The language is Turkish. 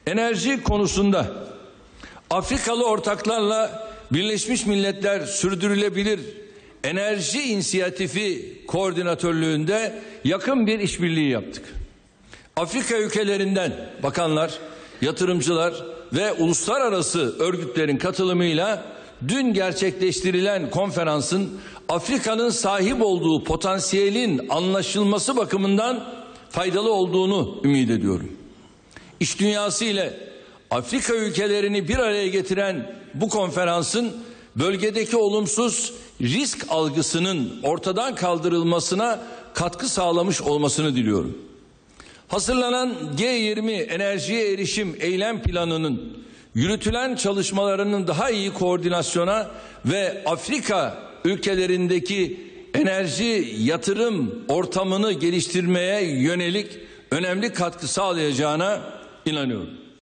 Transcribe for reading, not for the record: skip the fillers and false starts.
Enerji konusunda Afrikalı ortaklarla Birleşmiş Milletler Sürdürülebilir Enerji İnisiyatifi Koordinatörlüğünde yakın bir işbirliği yaptık. Afrika ülkelerinden bakanlar, yatırımcılar ve uluslararası örgütlerin katılımıyla dün gerçekleştirilen konferansın Afrika'nın sahip olduğu potansiyelin anlaşılması bakımından faydalı olduğunu ümit ediyorum. İş dünyası ile Afrika ülkelerini bir araya getiren bu konferansın bölgedeki olumsuz risk algısının ortadan kaldırılmasına katkı sağlamış olmasını diliyorum. Hazırlanan G20 enerjiye erişim eylem planının yürütülen çalışmalarının daha iyi koordinasyona ve Afrika ülkelerindeki enerji yatırım ortamını geliştirmeye yönelik önemli katkı sağlayacağına inanıyorum.